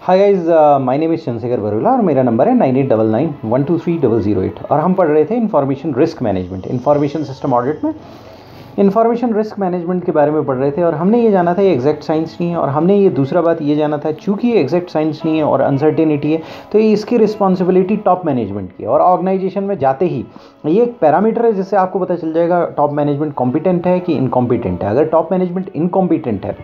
Hi guys, my name is Chandrashekhar Barula और मेरा number है 9899123008 और हम पढ़ रहे थे information risk management information system audit में। इन्फॉर्मेशन रिस्क मैनेजमेंट के बारे में पढ़ रहे थे और हमने ये जाना था ये एग्जैक्ट साइंस नहीं है, और हमने ये दूसरा बात ये जाना था चूँकि ये एग्जैक्ट साइंस नहीं है और अनसर्टेनिटी है तो ये इसकी रिस्पॉन्सिबिलिटी टॉप मैनेजमेंट की है। और ऑर्गेनाइजेशन में जाते ही ये एक पैरामीटर है जिससे आपको पता चल जाएगा टॉप मैनेजमेंट कॉम्पिटेंट है कि इनकॉम्पिटेंट है। अगर टॉप मैनेजमेंट इनकॉम्पिटेंट है,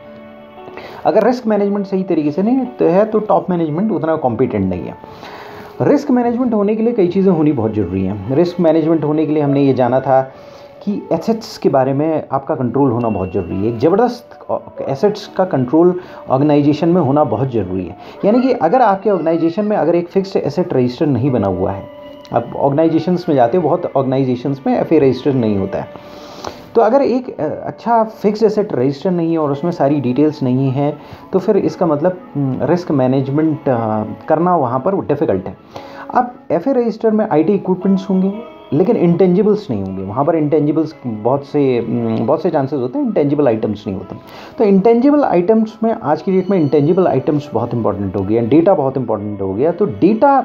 अगर रिस्क मैनेजमेंट सही तरीके से नहीं है तो टॉप मैनेजमेंट उतना कॉम्पिटेंट नहीं है। रिस्क मैनेजमेंट होने के लिए कई चीज़ें होनी बहुत ज़रूरी हैं। रिस्क मैनेजमेंट होने के लिए हमने ये जाना था कि एसेट्स के बारे में आपका कंट्रोल होना बहुत ज़रूरी है। एक ज़बरदस्त एसेट्स का कंट्रोल ऑर्गेनाइजेशन में होना बहुत ज़रूरी है। यानी कि अगर आपके ऑर्गेनाइजेशन में अगर एक फिक्स्ड एसेट रजिस्टर नहीं बना हुआ है, अब ऑर्गेनाइजेशंस में जाते हैं, बहुत ऑर्गेनाइजेशंस में एफ ए रजिस्टर नहीं होता है, तो अगर एक अच्छा फिक्स्ड एसेट रजिस्टर नहीं है और उसमें सारी डिटेल्स नहीं है तो फिर इसका मतलब रिस्क मैनेजमेंट करना वहाँ पर डिफ़िकल्ट है। अब एफ ए रजिस्टर में आईटी इक्विपमेंट्स होंगे लेकिन इंटेंजिबल्स नहीं होंगे। वहाँ पर इंटेंजिबल्स बहुत से चांसेस होते हैं, इंटेंजिबल आइटम्स नहीं होते। तो इंटेंजिबल आइटम्स में आज की डेट में इंटेंजिबल आइटम्स बहुत इंपॉर्टेंट हो गया, डेटा बहुत इंपॉर्टेंट हो गया। तो डेटा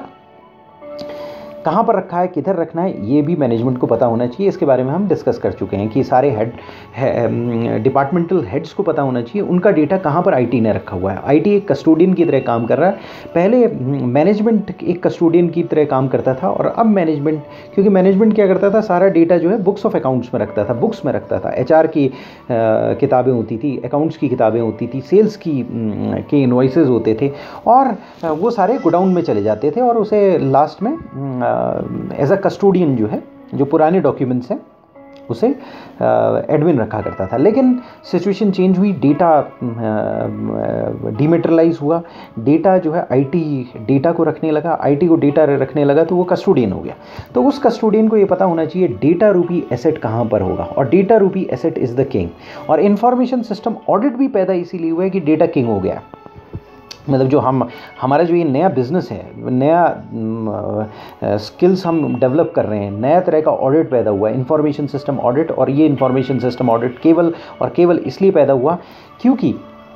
कहाँ पर रखा है, किधर रखना है, ये भी मैनेजमेंट को पता होना चाहिए। इसके बारे में हम डिस्कस कर चुके हैं कि सारे डिपार्टमेंटल हेड्स को पता होना चाहिए उनका डेटा कहाँ पर आईटी ने रखा हुआ है। आईटी एक कस्टोडियन की तरह काम कर रहा है। पहले मैनेजमेंट एक कस्टोडियन की तरह काम करता था और अब मैनेजमेंट, क्योंकि मैनेजमेंट क्या करता था, सारा डेटा जो है बुक्स ऑफ अकाउंट्स में रखता था, बुक्स में रखता था। एचआर की किताबें होती थी, अकाउंट्स की किताबें होती थी, सेल्स के इनवॉइसेस होते थे और वो सारे गोडाउन में चले जाते थे और उसे लास्ट में एज अ कस्टोडियन जो है, जो पुराने डॉक्यूमेंट्स हैं उसे एडमिन रखा करता था। लेकिन सिचुएशन चेंज हुई, डेटा डीमेटेरियलाइज हुआ, डेटा जो है आईटी डेटा को रखने लगा, आईटी को डेटा रखने लगा तो वो कस्टोडियन हो गया। तो उस कस्टोडियन को ये पता होना चाहिए डेटा रूपी एसेट कहाँ पर होगा, और डेटा रूपी एसेट इज़ द किंग। और इन्फॉर्मेशन सिस्टम ऑडिट भी पैदा इसीलिए हुआ है कि डेटा किंग हो गया। मतलब जो हमारा जो ये नया बिज़नेस है, नया स्किल्स हम डेवलप कर रहे हैं, नया तरह का ऑडिट पैदा हुआ है, इंफॉर्मेशन सिस्टम ऑडिट। और ये इंफॉर्मेशन सिस्टम ऑडिट केवल इसलिए पैदा हुआ क्योंकि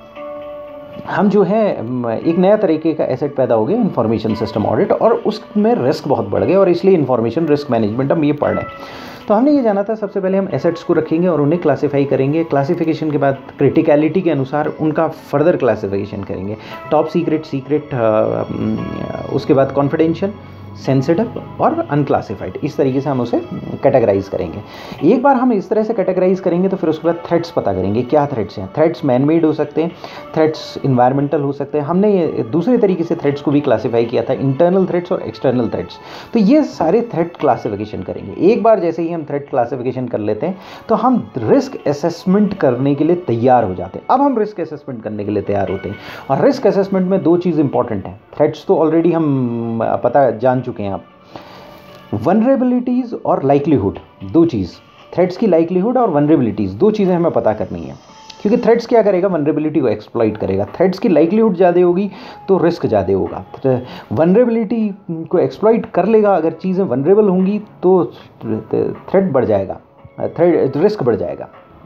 हम जो है एक नया तरीके का एसेट पैदा हो गया, इंफॉर्मेशन सिस्टम ऑडिट, और उसमें रिस्क बहुत बढ़ गए और इसलिए इंफॉर्मेशन रिस्क मैनेजमेंट हम ये पढ़ रहे हैं। तो हमने ये जाना था सबसे पहले हम एसेट्स को रखेंगे और उन्हें क्लासिफाई करेंगे। क्लासिफिकेशन के बाद क्रिटिकलिटी के अनुसार उनका फर्दर क्लासिफिकेशन करेंगे, टॉप सीक्रेट, उसके बाद कॉन्फिडेंशियल, सेंसिटिव और अनक्लासिफाइड। इस तरीके से हम उसे कैटेगराइज करेंगे। एक बार हम इस तरह से कैटेगराइज करेंगे तो फिर उसके बाद थ्रेट्स पता करेंगे क्या थ्रेट्स हैं। थ्रेट्स मैन मेड हो सकते हैं, थ्रेट्स इन्वायरमेंटल हो सकते हैं। हमने ये दूसरे तरीके से थ्रेट्स को भी क्लासीफाई किया था, इंटरनल थ्रेट्स और एक्सटर्नल थ्रेट्स। तो ये सारे थ्रेट क्लासिफिकेशन करेंगे। एक बार जैसे ही हम थ्रेट क्लासिफिकेशन कर लेते हैं तो हम रिस्क असेसमेंट करने के लिए तैयार हो जाते हैं। अब हम रिस्क असेसमेंट करने के लिए तैयार होते हैं और रिस्क असेसमेंट में दो चीज़ इंपॉर्टेंट हैं। थ्रेट्स तो ऑलरेडी हम पता जान चुके हैं आप, वनरेबिलिटीज़ और लाइक्लीहुड, दो चीज़, थ्रेट्स की लाइक्लीहुड और वनरेबिलिटीज़, दो चीज़ें हमें पता करनी है। क्योंकि थ्रेट्स क्या करेगा, वनरेबिलिटी को एक्सप्लॉइट करेगा। थ्रेट्स की लाइक्लीहुड ज़्यादा होगी तो रिस्क ज़्यादा होगा। वनरेबिलिटी को एक्सप्लॉइट कर लेगा, अगर चीज़ें वनरेबल होंगी तो थ्रेट बढ़ जाएगा, रिस्क बढ़ जाएगा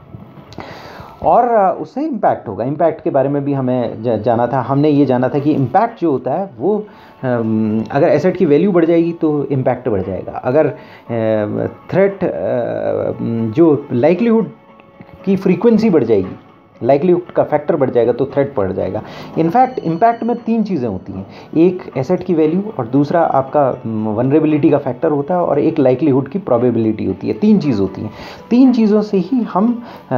और उससे इम्पैक्ट होगा। इम्पैक्ट के बारे में भी हमें जाना था। हमने ये जाना था कि इम्पैक्ट जो होता है वो अगर एसेट की वैल्यू बढ़ जाएगी तो इम्पैक्ट बढ़ जाएगा, अगर थ्रेट जो लाइक्लीहुड की फ्रीक्वेंसी बढ़ जाएगी, लाइक्लीहुड का फैक्टर बढ़ जाएगा तो थ्रेट बढ़ जाएगा। इनफैक्ट इम्पैक्ट में तीन चीज़ें होती हैं, एक एसेट की वैल्यू और दूसरा आपका वनरेबिलिटी का फैक्टर होता है और एक लाइक्लीहुड की प्रोबेबिलिटी होती है। तीन चीज़ होती हैं, तीन चीज़ों से ही हम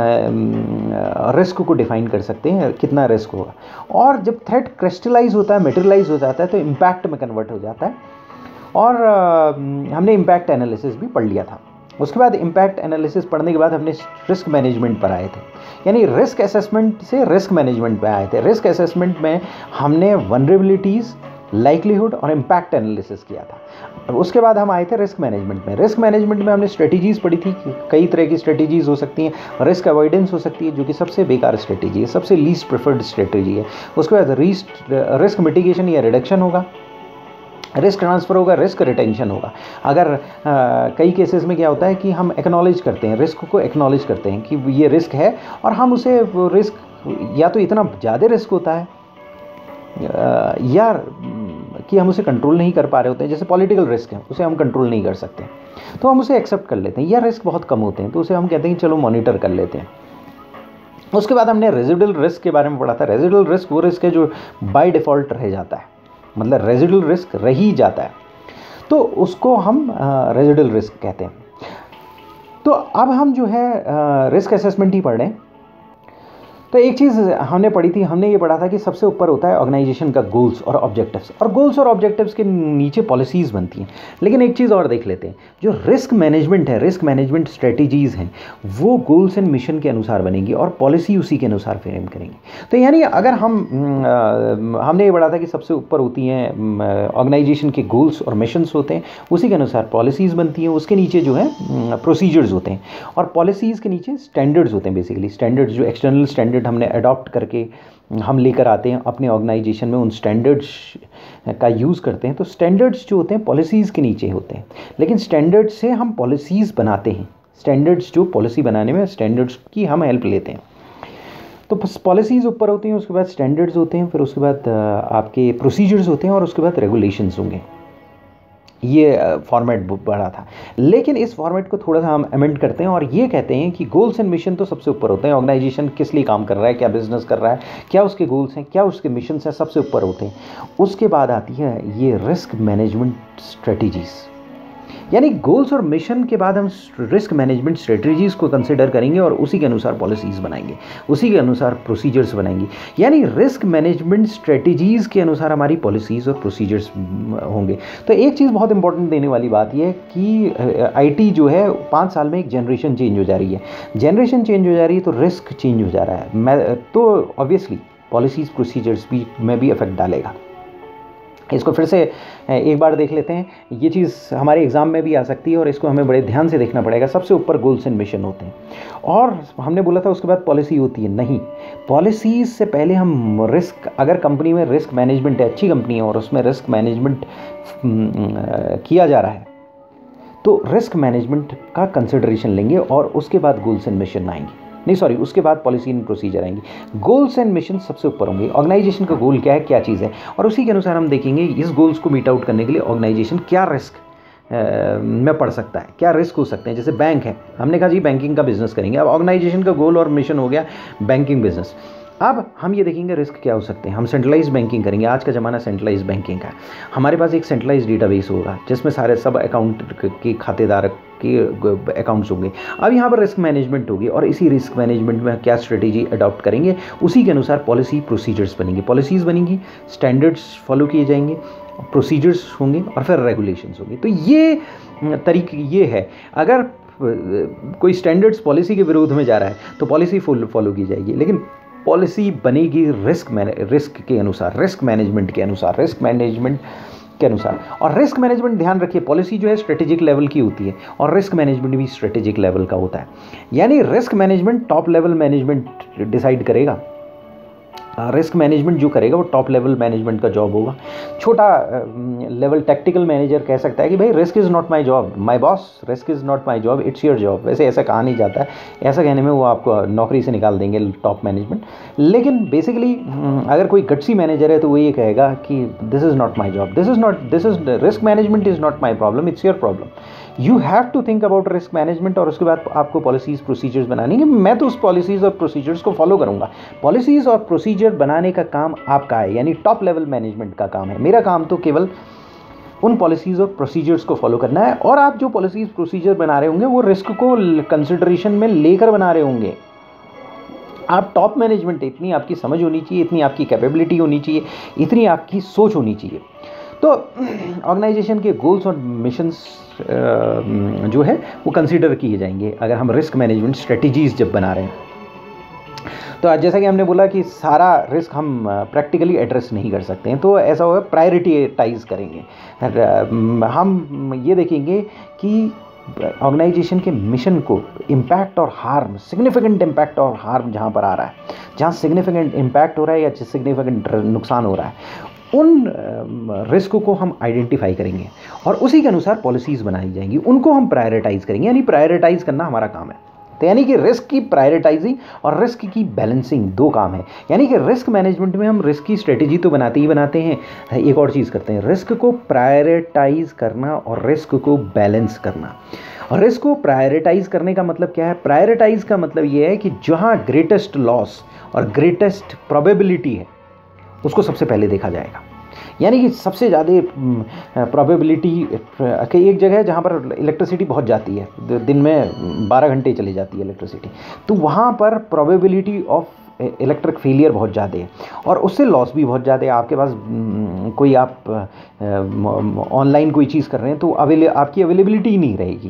रिस्क को डिफाइन कर सकते हैं, कितना रिस्क होगा। और जब थ्रेट क्रिस्टलाइज होता है, मटेरियलाइज हो जाता है तो इम्पैक्ट में कन्वर्ट हो जाता है। और हमने इम्पैक्ट एनालिसिस भी पढ़ लिया था। उसके बाद इम्पैक्ट एनालिसिस पढ़ने के बाद हमने रिस्क मैनेजमेंट पर आए थे, यानी रिस्क असेसमेंट से रिस्क मैनेजमेंट पे आए थे। रिस्क असेसमेंट में हमने वनरेबिलिटीज़, लाइक्लीहुड और इम्पैक्ट एनालिसिस किया था। उसके बाद हम आए थे रिस्क मैनेजमेंट में। रिस्क मैनेजमेंट में हमने स्ट्रेटजीज़ पढ़ी थी, कई तरह की स्ट्रेटजीज़ हो सकती हैं। रिस्क अवॉइडेंस हो सकती है जो कि सबसे बेकार स्ट्रेटजी है, सबसे लीस्ट प्रेफर्ड स्ट्रेटजी है। उसके बाद रिस्क मिटिगेशन या रिडक्शन होगा, रिस्क ट्रांसफ़र होगा, रिस्क रिटेंशन होगा। अगर कई केसेस में क्या होता है कि हम एक्नॉलेज करते हैं, रिस्क को एक्नॉलेज करते हैं कि ये रिस्क है और हम उसे रिस्क या तो इतना ज़्यादा रिस्क होता है या कि हम उसे कंट्रोल नहीं कर पा रहे होते हैं, जैसे पॉलिटिकल रिस्क है उसे हम कंट्रोल नहीं कर सकते, तो हम उसे एक्सेप्ट कर लेते हैं, या रिस्क बहुत कम होते हैं तो उसे हम कहते हैं कि चलो मॉनिटर कर लेते हैं। उसके बाद हमने रेजिडुअल रिस्क के बारे में पढ़ा था। रेजिडुअल रिस्क वो रिस्क है जो बाय डिफ़ॉल्ट रह जाता है, मतलब रेजिडुअल रिस्क रह ही जाता है, तो उसको हम रेजिडुअल रिस्क कहते हैं। तो अब हम जो है रिस्क असेसमेंट ही पढ़ रहे हैं। तो एक चीज़ हमने पढ़ी थी, हमने ये पढ़ा था कि सबसे ऊपर होता है ऑर्गेनाइजेशन का गोल्स और ऑब्जेक्टिव्स, और गोल्स और ऑब्जेक्टिव्स के नीचे पॉलिसीज़ बनती हैं। लेकिन एक चीज़ और देख लेते हैं, जो रिस्क मैनेजमेंट है, रिस्क मैनेजमेंट स्ट्रेटजीज़ हैं, वो गोल्स एंड मिशन के अनुसार बनेंगी और पॉलिसी उसी के अनुसार फ्रेम करेंगे। तो यानी अगर हमने ये पढ़ा था कि सबसे ऊपर होती हैं ऑर्गेनाइजेशन के गोल्स और मिशंस होते हैं, उसी के अनुसार पॉलिसीज़ बनती हैं, उसके नीचे जो है प्रोसीजर्स होते हैं, और पॉलिसीज़ के नीचे स्टैंडर्ड्स होते हैं। बेसिकली स्टैंडर्ड्स जो एक्सटर्नल स्टैंडर्ड हमने अडॉप्ट करके हम लेकर आते हैं अपने ऑर्गेनाइजेशन में, उन स्टैंडर्ड्स का यूज़ करते हैं। तो स्टैंडर्ड्स जो होते हैं पॉलिसीज़ के नीचे होते हैं, लेकिन स्टैंडर्ड्स से हम पॉलिसीज़ बनाते हैं। स्टैंडर्ड्स जो पॉलिसी बनाने में स्टैंडर्ड्स की हम हेल्प लेते हैं। तो पॉलिसीज़ ऊपर होती हैं, उसके बाद स्टैंडर्ड्स होते हैं, फिर उसके बाद आपके प्रोसीजर्स होते हैं, और उसके बाद रेगुलेशंस होंगे। ये फॉर्मेट बढ़ा था, लेकिन इस फॉर्मेट को थोड़ा सा हम अमेंड करते हैं और ये कहते हैं कि गोल्स एंड मिशन तो सबसे ऊपर होते हैं। ऑर्गेनाइजेशन किस लिए काम कर रहा है, क्या बिजनेस कर रहा है, क्या उसके गोल्स हैं, क्या उसके मिशन हैं, सबसे ऊपर होते हैं। उसके बाद आती है ये रिस्क मैनेजमेंट स्ट्रेटजीज़, यानी गोल्स और मिशन के बाद हम रिस्क मैनेजमेंट स्ट्रेटजीज़ को कंसिडर करेंगे और उसी के अनुसार पॉलिसीज़ बनाएंगे, उसी के अनुसार प्रोसीजर्स बनाएंगे। यानी रिस्क मैनेजमेंट स्ट्रेटजीज़ के अनुसार हमारी पॉलिसीज़ और प्रोसीजर्स होंगे। तो एक चीज़ बहुत इंपॉर्टेंट देने वाली बात यह है कि आईटी जो है 5 साल में एक जनरेशन चेंज हो जा रही है। जनरेशन चेंज हो जा रही है तो रिस्क चेंज हो जा रहा है, तो ऑब्वियसली पॉलिसीज़ प्रोसीजर्स में भी इफेक्ट डालेगा। इसको फिर से एक बार देख लेते हैं। ये चीज़ हमारे एग्ज़ाम में भी आ सकती है और इसको हमें बड़े ध्यान से देखना पड़ेगा। सबसे ऊपर गोल्स एंड मिशन होते हैं, और हमने बोला था उसके बाद पॉलिसी होती है। नहीं, पॉलिसीज़ से पहले हम रिस्क, अगर कंपनी में रिस्क मैनेजमेंट है, अच्छी कंपनी है और उसमें रिस्क मैनेजमेंट किया जा रहा है, तो रिस्क मैनेजमेंट का कंसिडरेशन लेंगे और उसके बाद गोल्स एंड मिशन आएंगे। नहीं सॉरी, उसके बाद पॉलिसी एंड प्रोसीजर आएंगी। गोल्स एंड मिशन सबसे ऊपर होंगे। ऑर्गेनाइजेशन का गोल क्या है, क्या चीज़ है, और उसी के अनुसार हम देखेंगे इस गोल्स को मीट आउट करने के लिए ऑर्गेनाइजेशन क्या रिस्क में पड़ सकता है, क्या रिस्क हो सकते हैं। जैसे बैंक है, हमने कहा जी बैंकिंग का बिजनेस करेंगे, अब ऑर्गेनाइजेशन का गोल और मिशन हो गया बैंकिंग बिजनेस। अब हम ये देखेंगे रिस्क क्या हो सकते हैं। हम सेंट्रलाइज बैंकिंग करेंगे, आज का ज़माना सेंट्रलाइज बैंकिंग का है। हमारे पास एक सेंट्रलाइज डेटाबेस होगा जिसमें सारे सब अकाउंट के खातेदार के अकाउंट्स होंगे। अब यहाँ पर रिस्क मैनेजमेंट होगी और इसी रिस्क मैनेजमेंट में क्या स्ट्रेटेजी अडॉप्ट करेंगे, उसी के अनुसार पॉलिसी प्रोसीजर्स बनेंगे, पॉलिसीज़ बनेंगी, स्टैंडर्ड्स फॉलो किए जाएंगे, प्रोसीजर्स होंगे और फिर रेगुलेशंस होंगे। तो ये तरीके ये है। अगर कोई स्टैंडर्ड्स पॉलिसी के विरोध में जा रहा है तो पॉलिसी फॉलो की जाएगी, लेकिन पॉलिसी बनेगी रिस्क के अनुसार, रिस्क मैनेजमेंट के अनुसार, रिस्क मैनेजमेंट के अनुसार। और रिस्क मैनेजमेंट, ध्यान रखिए, पॉलिसी जो है स्ट्रेटेजिक लेवल की होती है और रिस्क मैनेजमेंट भी स्ट्रेटेजिक लेवल का होता है। यानी risk management top level management decide करेगा, रिस्क मैनेजमेंट जो करेगा वो टॉप लेवल मैनेजमेंट का जॉब होगा। छोटा लेवल टैक्टिकल मैनेजर कह सकता है कि भाई risk is not my job, my boss, risk is not my job, it's your job. वैसे ऐसा कहा नहीं जाता है, ऐसा कहने में वो आपको नौकरी से निकाल देंगे टॉप मैनेजमेंट। लेकिन बेसिकली अगर कोई गट्सी मैनेजर है तो वो ये कहेगा कि this is not my job, this is risk management is not my problem, it's your problem, you have to think about risk management. और उसके बाद आपको पॉलिसीज़ प्रोसीजर्स बनानी है। मैं तो उस पॉलिसीज़ और प्रोसीजर्स को फॉलो करूँगा। पॉलिसीज़ और प्रोसीजर बनाने का काम आपका है, यानी टॉप लेवल मैनेजमेंट का काम है। मेरा काम तो केवल उन पॉलिसीज़ और प्रोसीजर्स को फॉलो करना है। और आप जो पॉलिसीज़ प्रोसीजर बना रहे होंगे वो रिस्क को कंसिडरेशन में लेकर बना रहे होंगे। आप टॉप मैनेजमेंट, इतनी आपकी समझ होनी चाहिए, इतनी आपकी कैपेबिलिटी होनी चाहिए, इतनी आपकी सोच होनी चाहिए। तो ऑर्गेनाइजेशन के गोल्स और मिशंस जो है वो कंसीडर किए जाएंगे अगर हम रिस्क मैनेजमेंट स्ट्रेटजीज़ जब बना रहे हैं। तो आज जैसा कि हमने बोला कि सारा रिस्क हम प्रैक्टिकली एड्रेस नहीं कर सकते हैं, तो ऐसा होगा प्रायोरिटाइज करेंगे। हम ये देखेंगे कि ऑर्गेनाइजेशन के मिशन को इम्पैक्ट और हार्म, सिग्निफिकेंट इम्पैक्ट और हार्म जहाँ पर आ रहा है, जहाँ सिग्निफिकेंट इम्पैक्ट हो रहा है या सिग्निफिकेंट नुकसान हो रहा है, उन रिस्क को हम आइडेंटिफाई करेंगे और उसी के अनुसार पॉलिसीज़ बनाई जाएंगी, उनको हम प्रायोरिटाइज़ करेंगे। यानी प्रायोरिटाइज़ करना हमारा काम है। तो यानी कि रिस्क की प्रायोरिटाइजिंग और रिस्क की बैलेंसिंग दो काम है। यानी कि रिस्क मैनेजमेंट में हम रिस्क की स्ट्रेटेजी तो बनाते ही बनाते हैं, एक और चीज़ करते हैं, रिस्क को प्रायोरिटाइज करना और रिस्क को बैलेंस करना। और रिस्क को प्रायोरिटाइज करने का मतलब क्या है? प्रायोरिटाइज का मतलब ये है कि जहाँ ग्रेटेस्ट लॉस और ग्रेटेस्ट प्रोबेबिलिटी है उसको सबसे पहले देखा जाएगा। यानी कि सबसे ज़्यादा प्रोबेबिलिटी कि एक जगह है जहाँ पर इलेक्ट्रिसिटी बहुत जाती है, दिन में 12 घंटे चली जाती है इलेक्ट्रिसिटी, तो वहाँ पर प्रोबेबिलिटी ऑफ इलेक्ट्रिक फेलियर बहुत ज़्यादा है और उससे लॉस भी बहुत ज़्यादा है। आपके पास कोई आप ऑनलाइन कोई चीज़ कर रहे हैं तो आपकी अवेलेबिलिटी ही नहीं रहेगी,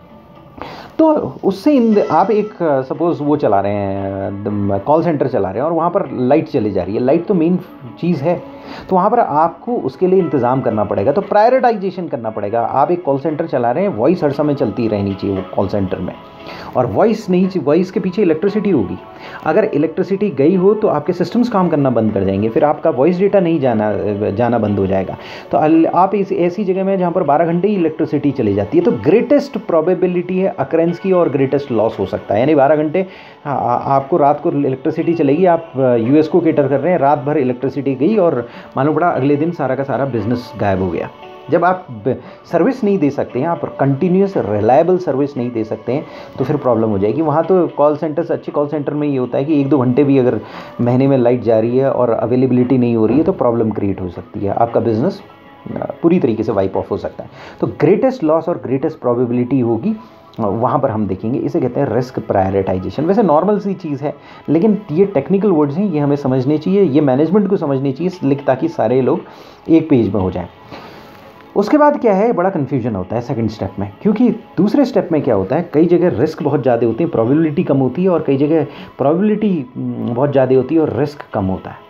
तो उससे आप एक सपोज़ वो चला रहे हैं, कॉल सेंटर चला रहे हैं और वहाँ पर लाइट चली जा रही है, लाइट तो मेन चीज़ है, तो वहाँ पर आपको उसके लिए इंतज़ाम करना पड़ेगा, तो प्रायोरिटाइजेशन करना पड़ेगा। आप एक कॉल सेंटर चला रहे हैं, वॉइस हर समय चलती रहनी चाहिए वो कॉल सेंटर में, और वॉइस के पीछे इलेक्ट्रिसिटी होगी। अगर इलेक्ट्रिसिटी गई हो तो आपके सिस्टम्स काम करना बंद कर जाएंगे, फिर आपका वॉइस डेटा नहीं जाना बंद हो जाएगा। तो आप ऐसी जगह में जहाँ पर 12 घंटे ही इलेक्ट्रिसिटी चली जाती है, तो ग्रेटेस्ट प्रोबेबिलिटी है अकरेंस की और ग्रेटेस्ट लॉस हो सकता है। यानी 12 घंटे आपको रात को इलेक्ट्रिसिटी चलेगी, आप यूएस को केटर कर रहे हैं, रात भर इलेक्ट्रिसिटी गई और मालूम पड़ा अगले दिन सारा का सारा बिजनेस गायब हो गया। जब आप सर्विस नहीं दे सकते हैं, आप कंटिन्यूस रिलायबल सर्विस नहीं दे सकते हैं, तो फिर प्रॉब्लम हो जाएगी। वहाँ तो कॉल सेंटर्स, अच्छे कॉल सेंटर में ये होता है कि 1-2 घंटे भी अगर महीने में लाइट जा रही है और अवेलेबिलिटी नहीं हो रही है तो प्रॉब्लम क्रिएट हो सकती है, आपका बिजनेस पूरी तरीके से वाइप ऑफ हो सकता है। तो ग्रेटेस्ट लॉस और ग्रेटेस्ट प्रोबेबिलिटी होगी, वहाँ पर हम देखेंगे। इसे कहते हैं रिस्क प्रायोरिटाइजेशन। वैसे नॉर्मल सी चीज़ है, लेकिन ये टेक्निकल वर्ड्स हैं, ये हमें समझने चाहिए, ये मैनेजमेंट को समझनी चाहिए, ताकि सारे लोग एक पेज में हो जाएं। उसके बाद क्या है, बड़ा कन्फ्यूजन होता है सेकंड स्टेप में, क्योंकि दूसरे स्टेप में क्या होता है, कई जगह रिस्क बहुत ज़्यादा होती है, प्रोबेबिलिटी कम होती है, और कई जगह प्रोबेबिलिटी बहुत ज़्यादा होती है और रिस्क कम होता है।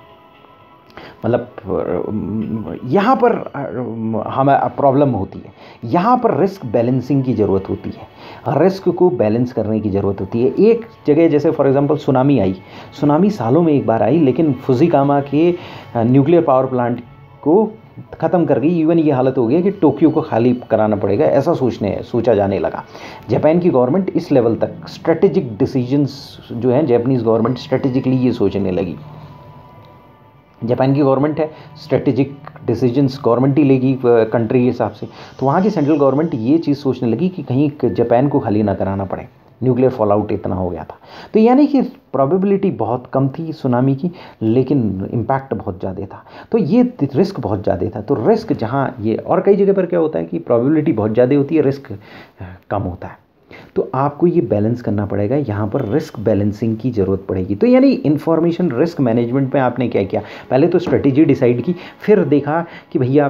मतलब यहाँ पर हमें प्रॉब्लम होती है, यहाँ पर रिस्क बैलेंसिंग की ज़रूरत होती है, रिस्क को बैलेंस करने की ज़रूरत होती है। एक जगह जैसे फॉर एग्जांपल सुनामी आई, सुनामी सालों में एक बार आई, लेकिन फुजिकामा के न्यूक्लियर पावर प्लांट को ख़त्म कर गई। इवन ये हालत हो गई कि टोक्यो को खाली कराना पड़ेगा, ऐसा सोचा जाने लगा। जापान की गवर्नमेंट इस लेवल तक स्ट्रेटेजिक डिसीजंस जो हैं, जापानीज़ गवर्नमेंट स्ट्रेटेजिकली ये सोचने लगी। जापान की गवर्नमेंट है, स्ट्रेटेजिक डिसीजंस गवर्नमेंट ही लेगी कंट्री के हिसाब से, तो वहाँ की सेंट्रल गवर्नमेंट ये चीज़ सोचने लगी कि कहीं जापान को खाली ना कराना पड़े, न्यूक्लियर फॉल आउट इतना हो गया था। तो यानी कि प्रोबेबिलिटी बहुत कम थी सुनामी की, लेकिन इम्पैक्ट बहुत ज़्यादा था, तो ये रिस्क बहुत ज़्यादा था। तो रिस्क जहाँ ये, और कई जगह पर क्या होता है कि प्रोबेबिलिटी बहुत ज़्यादा होती है, रिस्क कम होता है, तो आपको ये बैलेंस करना पड़ेगा, यहाँ पर रिस्क बैलेंसिंग की ज़रूरत पड़ेगी। तो यानी इंफॉर्मेशन रिस्क मैनेजमेंट में आपने क्या किया, पहले तो स्ट्रेटेजी डिसाइड की, फिर देखा कि भैया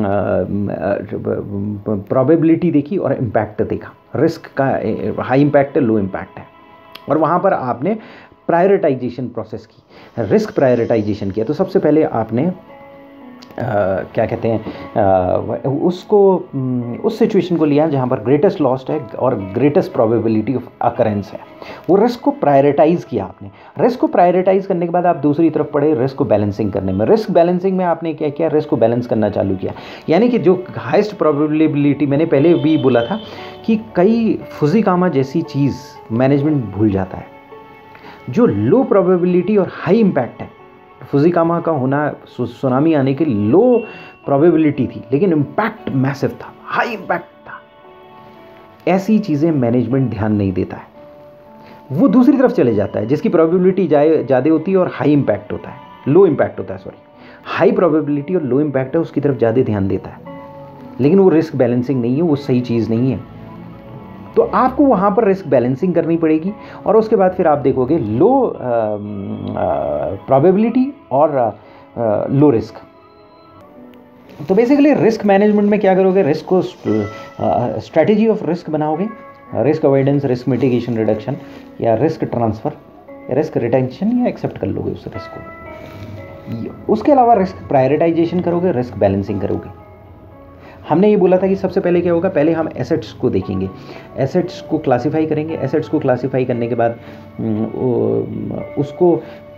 प्रोबेबिलिटी देखी और इम्पैक्ट देखा, रिस्क का हाई इम्पैक्ट है, लो इम्पैक्ट है, और वहाँ पर आपने प्रायोरिटाइजेशन प्रोसेस की, रिस्क प्रायोरिटाइजेशन किया। तो सबसे पहले आपने क्या कहते हैं उसको, उस सिचुएशन को लिया जहाँ पर ग्रेटेस्ट लॉस है और ग्रेटेस्ट प्रोबेबिलिटी ऑफ अकरेंस है, वो रिस्क को प्रायोरिटाइज़ किया आपने। रिस्क को प्रायोरिटाइज़ करने के बाद आप दूसरी तरफ पड़े रिस्क को बैलेंसिंग करने में। रिस्क बैलेंसिंग में आपने क्या किया, रिस्क को बैलेंस करना चालू किया। यानी कि जो हाइस्ट प्रोबेबिलिटी, मैंने पहले भी बोला था कि कई फुजिकामा जैसी चीज़ मैनेजमेंट भूल जाता है, जो लो प्रोबेबिलिटी और हाई इम्पैक्ट है। फुजिकामा का होना, सुनामी आने की लो प्रोबेबिलिटी थी, लेकिन इम्पैक्ट मैसिव था, हाई इम्पैक्ट था। ऐसी चीज़ें मैनेजमेंट ध्यान नहीं देता है, वो दूसरी तरफ चले जाता है जिसकी प्रोबेबिलिटी ज़्यादा होती है और हाई इम्पैक्ट होता है, लो इम्पैक्ट होता है, सॉरी, हाई प्रोबेबिलिटी और लो इम्पैक्ट है, उसकी तरफ ज़्यादा ध्यान देता है, लेकिन वो रिस्क बैलेंसिंग नहीं है, वो सही चीज़ नहीं है। तो आपको वहाँ पर रिस्क बैलेंसिंग करनी पड़ेगी, और उसके बाद फिर आप देखोगे लो प्रोबेबिलिटी और लो रिस्क। तो बेसिकली रिस्क मैनेजमेंट में क्या करोगे, रिस्क को स्ट्रैटेजी ऑफ रिस्क बनाओगे, risk avoidance, risk mitigation, reduction, या रिस्क ट्रांसफ़र, रिस्क रिटेंशन, या एक्सेप्ट कर लोगे उस रिस्क को। उसके अलावा रिस्क प्रायोरिटाइजेशन करोगे, रिस्क बैलेंसिंग करोगे। हमने ये बोला था कि सबसे पहले क्या होगा, पहले हम एसेट्स को देखेंगे, एसेट्स को क्लासिफाई करेंगे, एसेट्स को क्लासिफाई करने के बाद उसको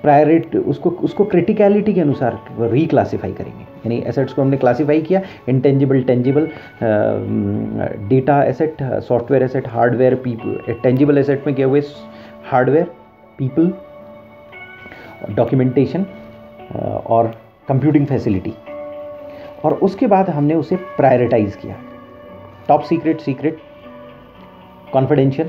प्रायोरिटी उसको क्रिटिकलिटी के अनुसार रिक्लासीफाई करेंगे। यानी एसेट्स को हमने क्लासीफाई किया, intangible, tangible, data asset, software asset, hardware, people. Tangible asset में क्या हुए? हार्डवेयर, पीपल, डॉक्यूमेंटेशन और कंप्यूटिंग फैसिलिटी। और उसके बाद हमने उसे प्रायोरिटाइज किया, टॉप सीक्रेट, सीक्रेट, कॉन्फिडेंशियल।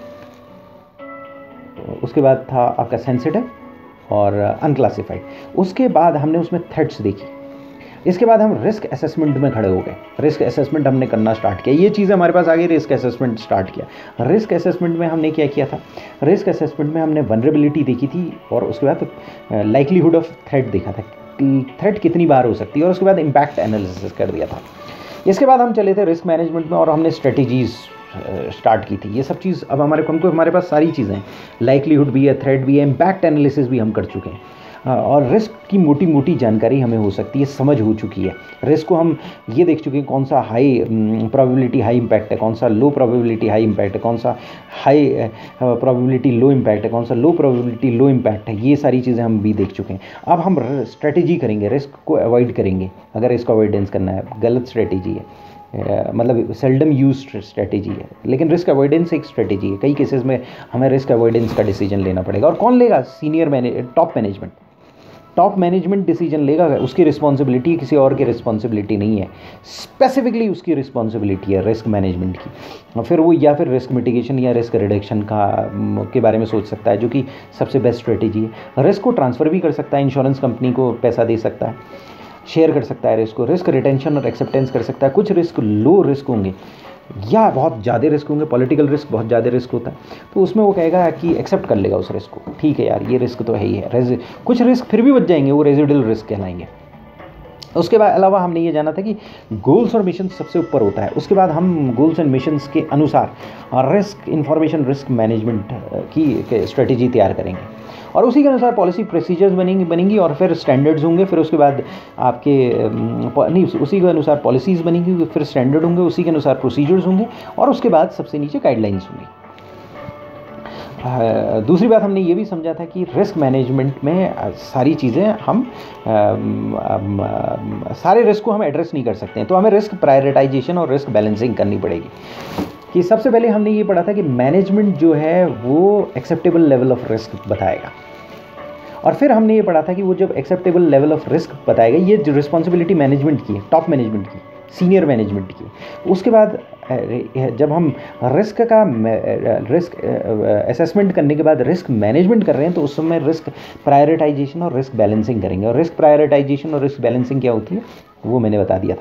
उसके बाद था आपका सेंसिटिव और अनक्लासिफाइड। उसके बाद हमने उसमें थ्रेट्स देखी। इसके बाद हम रिस्क असेसमेंट में खड़े हो गए। रिस्क असेसमेंट हमने करना स्टार्ट किया, ये चीज़ हमारे पास आ गई, रिस्क असेसमेंट स्टार्ट किया। रिस्क असेसमेंट में हमने क्या किया था? रिस्क असेसमेंट में हमने वनरेबिलिटी देखी थी और उसके बाद लाइक्लीहुड ऑफ थ्रेट देखा था, थ्रेट कितनी बार हो सकती है, और उसके बाद इम्पैक्ट एनालिसिस कर दिया था। इसके बाद हम चले थे रिस्क मैनेजमेंट में और हमने स्ट्रेटजीज स्टार्ट की थी। ये सब चीज़ अब हमारे पास सारी चीज़ें हैं, लाइक्लीहुड भी है, थ्रेट भी है, इम्पैक्ट एनालिसिस भी हम कर चुके हैं, और रिस्क की मोटी मोटी जानकारी हमें हो सकती है, समझ हो चुकी है। रिस्क को हम ये देख चुके हैं कौन सा हाई प्रोबेबिलिटी हाई इम्पैक्ट है, कौन सा लो प्रोबेबिलिटी हाई इम्पैक्ट है, कौन सा हाई प्रोबेबिलिटी लो इम्पैक्ट है, कौन सा लो प्रोबेबिलिटी लो इम्पैक्ट है। ये सारी चीज़ें हम भी देख चुके हैं। अब हम स्ट्रेटेजी करेंगे, रिस्क को अवॉइड करेंगे। अगर इसको अवॉइडेंस करना है, गलत स्ट्रेटेजी है, मतलब सेल्डम यूज्ड स्ट्रेटेजी है, लेकिन रिस्क अवॉइडेंस एक स्ट्रेटेजी है। कई केसेस में हमें रिस्क अवॉइडेंस का डिसीजन लेना पड़ेगा। और कौन लेगा? Top management. Top management decision लेगा, उसकी रिस्पॉन्सिबिलिटी, किसी और की रिस्पॉन्सिबिलिटी नहीं है, स्पेसिफिकली उसकी रिस्पॉन्सिबिलिटी है रिस्क मैनेजमेंट की। फिर वो या फिर रिस्क मिटिगेशन या रिस्क रिडक्शन के बारे में सोच सकता है, जो कि सबसे बेस्ट स्ट्रेटेजी है। रिस्क को ट्रांसफ़र भी कर सकता है, इंश्योरेंस कंपनी को पैसा दे सकता है, शेयर कर सकता है रिस्क को, रिस्क रिटेंशन और एक्सेप्टेंस कर सकता है। कुछ रिस्क लो रिस्क होंगे या बहुत ज़्यादा रिस्क होंगे, पॉलिटिकल रिस्क बहुत ज़्यादा रिस्क होता है, तो उसमें वो कहेगा कि एक्सेप्ट कर लेगा उस रिस्क को, ठीक है यार ये रिस्क तो है ही है। कुछ रिस्क फिर भी बच जाएंगे, वो रेजिडुअल रिस्क कहलाएंगे। उसके अलावा हमने ये जाना था कि गोल्स और मिशन सबसे ऊपर होता है। उसके बाद हम गोल्स एंड मिशंस के अनुसार रिस्क इंफॉर्मेशन रिस्क मैनेजमेंट की स्ट्रेटेजी तैयार करेंगे, और उसी के अनुसार पॉलिसी प्रोसीजर्स बनेंगी और फिर स्टैंडर्ड्स होंगे। फिर उसके बाद उसी के अनुसार पॉलिसीज़ बनेंगी, फिर स्टैंडर्ड होंगे, उसी के अनुसार प्रोसीजर्स होंगे, और उसके बाद सबसे नीचे गाइडलाइंस होंगी। दूसरी बात हमने ये भी समझा था कि रिस्क मैनेजमेंट में सारी चीज़ें हम सारे रिस्क को हम एड्रेस नहीं कर सकते हैं, तो हमें रिस्क प्रायोरिटाइजेशन और रिस्क बैलेंसिंग करनी पड़ेगी। कि सबसे पहले हमने ये पढ़ा था कि मैनेजमेंट जो है वो एक्सेप्टेबल लेवल ऑफ रिस्क बताएगा, और फिर हमने ये पढ़ा था कि वो जब एक्सेप्टेबल लेवल ऑफ रिस्क बताएगा, ये जो रिस्पॉन्सिबिलिटी मैनेजमेंट की है, टॉप मैनेजमेंट की, सीनियर मैनेजमेंट की। उसके बाद जब हम रिस्क असेसमेंट करने के बाद रिस्क मैनेजमेंट कर रहे हैं, तो उस समय रिस्क प्रायोरिटाइजेशन और रिस्क बैलेंसिंग करेंगे। और रिस्क प्रायोरिटाइजेशन और रिस्क बैलेंसिंग क्या होती है वो मैंने बता दिया था।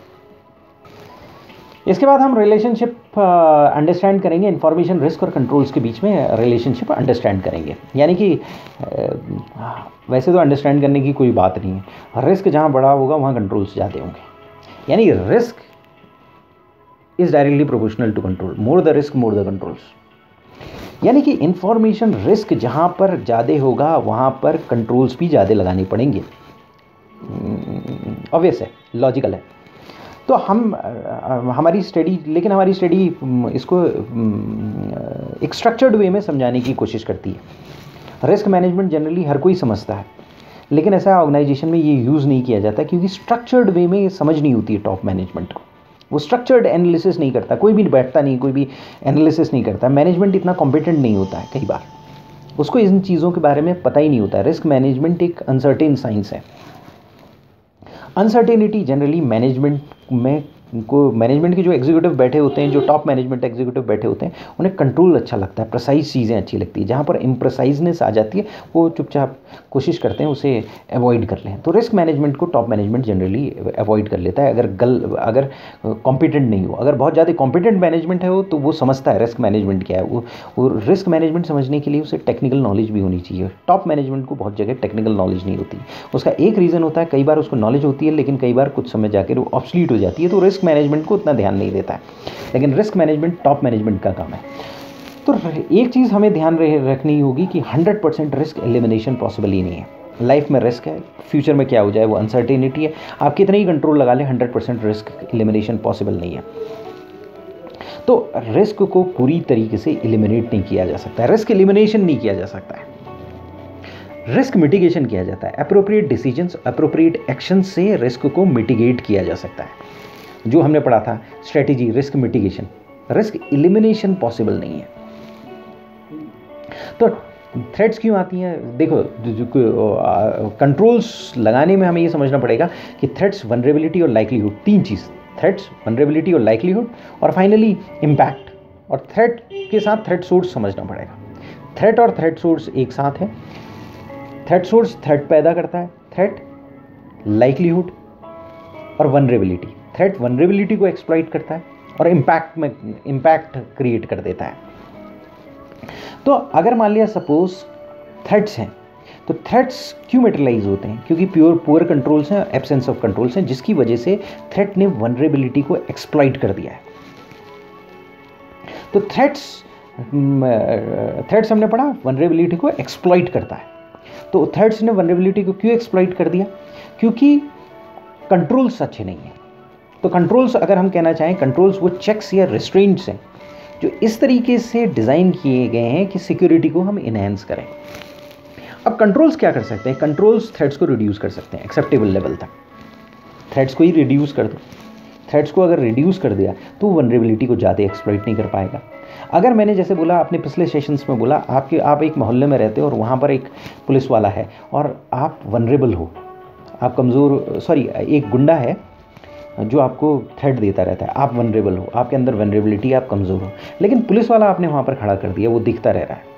इसके बाद हम रिलेशनशिप अंडरस्टैंड करेंगे, इंफॉर्मेशन रिस्क और कंट्रोल्स के बीच में रिलेशनशिप अंडरस्टैंड करेंगे। यानी कि वैसे तो अंडरस्टैंड करने की कोई बात नहीं है, रिस्क जहाँ बड़ा होगा वहाँ कंट्रोल्स ज़्यादा होंगे। यानी risk is directly proportional to control, more the risk more the controls. यानी कि इंफॉर्मेशन रिस्क जहाँ पर ज़्यादा होगा वहाँ पर कंट्रोल्स भी ज़्यादा लगाने पड़ेंगे। ऑब्वियस है, लॉजिकल है। तो हमारी स्टडी इसको एक स्ट्रक्चर्ड वे में समझाने की कोशिश करती है। रिस्क मैनेजमेंट जनरली हर कोई समझता है, लेकिन ऐसा ऑर्गेनाइजेशन में ये यूज़ नहीं किया जाता क्योंकि स्ट्रक्चर्ड वे में समझ नहीं होती है टॉप मैनेजमेंट को। वो स्ट्रक्चर्ड एनालिसिस नहीं करता, कोई भी बैठता नहीं, कोई भी एनालिसिस नहीं करता। मैनेजमेंट इतना कॉम्पिटेंट नहीं होता है, कई बार उसको इन चीज़ों के बारे में पता ही नहीं होता है। रिस्क मैनेजमेंट एक अनसर्टेन साइंस है। अनसर्टेनिटी जनरली मैनेजमेंट के जो एग्जीक्यूटिव बैठे होते हैं, जो टॉप मैनेजमेंट एग्जीक्यूटिव बैठे होते हैं, उन्हें कंट्रोल अच्छा लगता है, प्रिसाइज चीज़ें अच्छी लगती है। जहाँ पर इम्प्रिसाइजनेस आ जाती है वो चुपचाप कोशिश करते हैं उसे अवॉइड कर लें। तो रिस्क मैनेजमेंट को टॉप मैनेजमेंट जनरली अवॉइड कर लेता है अगर कॉम्पिटेंट नहीं हो। अगर बहुत ज़्यादा कॉम्पिटेंट मैनेजमेंट है वो, तो वो समझता है रिस्क मैनेजमेंट क्या है। वो रिस्क मैनेजमेंट समझने के लिए उसे टेक्निकल नॉलेज भी होनी चाहिए। टॉप मैनेजमेंट को बहुत जगह टेक्निकल नॉलेज नहीं होती। उसका एक रीज़न होता है, कई बार उसको नॉलेज होती है लेकिन कई बार कुछ समय जाकर वो ऑब्सलीट हो जाती है, तो रिस्क मैनेजमेंट को उतना ध्यान नहीं देता है। लेकिन रिस्क मैनेजमेंट टॉप मैनेजमेंट का काम है। तो एक चीज़ हमें ध्यान रखनी होगी कि 100% रिस्क एलिमिनेशन पॉसिबल ही नहीं है। लाइफ में रिस्क है, फ्यूचर में क्या हो जाए वो अनसर्टेनिटी है। आप कितने ही कंट्रोल लगा लें, 100% रिस्क एलिमिनेशन पॉसिबल नहीं है। तो रिस्क को पूरी तरीके से एलिमिनेट नहीं किया जा सकता है, रिस्क एलिमिनेशन नहीं किया जा सकता है। रिस्क मिटिगेशन किया जाता है। अप्रोप्रिएट डिसीजंस, अप्रोप्रिएट एक्शन से रिस्क को मिटिगेट किया जा सकता है। जो हमने पढ़ा था strategy risk mitigation, risk elimination possible नहीं है। तो थ्रेट्स क्यों आती हैं? देखो, कंट्रोल्स लगाने में हमें ये समझना पड़ेगा कि थ्रेट्स, वनरेबिलिटी और लाइक्लीहुड, तीन चीज़, थ्रेट्स, वनरेबिलिटी और लाइक्लीहुड, और फाइनली इम्पैक्ट। और थ्रेट के साथ थ्रेट सोर्स समझना पड़ेगा। थ्रेट और थ्रेट सोर्स एक साथ है। थ्रेट सोर्स थ्रेट पैदा करता है, थ्रेट, लाइक्लीहुड और वनरेबिलिटी। थ्रेट वनरेबिलिटी को एक्सप्लॉइट करता है और इम्पैक्ट क्रिएट कर देता है। तो अगर मान लिया सपोज थ्रेट्स हैं, तो थ्रेट्स क्यों मेटेरियलाइज होते हैं? क्योंकि पुअर कंट्रोल्स हैं, एब्सेंस ऑफ कंट्रोल्स हैं, जिसकी वजह से थ्रेट ने वनरेबिलिटी को एक्सप्लॉइट कर दिया है। तो थ्रेट्स हमने पढ़ा वनरेबिलिटी को एक्सप्लॉइट करता है। तो थ्रेट्स ने वनरेबिलिटी को क्यों एक्सप्लॉइट कर दिया? क्योंकि कंट्रोल्स अच्छे नहीं हैं। तो कंट्रोल्स, अगर हम कहना चाहें, कंट्रोल्स वो चेक्स या रिस्ट्रेंट्स हैं जो इस तरीके से डिज़ाइन किए गए हैं कि सिक्योरिटी को हम इनहेंस करें। अब कंट्रोल्स क्या कर सकते हैं? कंट्रोल्स थ्रेट्स को रिड्यूस कर सकते हैं एक्सेप्टेबल लेवल तक। थ्रेट्स को ही रिड्यूस कर दो। थ्रेट्स को अगर रिड्यूस कर दिया तो वनरेबिलिटी को ज़्यादा एक्सप्लॉइट नहीं कर पाएगा। अगर मैंने जैसे बोला, आपने पिछले सेशंस में बोला, आप एक मोहल्ले में रहते हो और वहाँ पर एक पुलिस वाला है और आप वनरेबल हो, आप कमज़ोर, एक गुंडा है जो आपको थ्रेट देता रहता है, आप वनरेबल हो, आपके अंदर वनरेबिलिटी, आप कमज़ोर हो, लेकिन पुलिस वाला आपने वहाँ पर खड़ा कर दिया, वो दिखता रह रहा है,